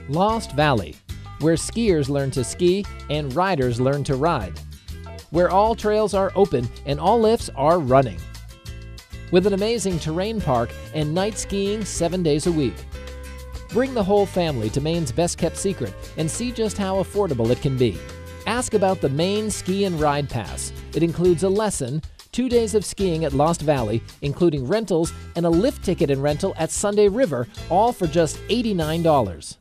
Lost Valley, where skiers learn to ski and riders learn to ride. Where all trails are open and all lifts are running. With an amazing terrain park and night skiing 7 days a week. Bring the whole family to Maine's best-kept secret and see just how affordable it can be. Ask about the Maine Ski and Ride Pass. It includes a lesson, 2 days of skiing at Lost Valley, including rentals, and a lift ticket and rental at Sunday River, all for just $89.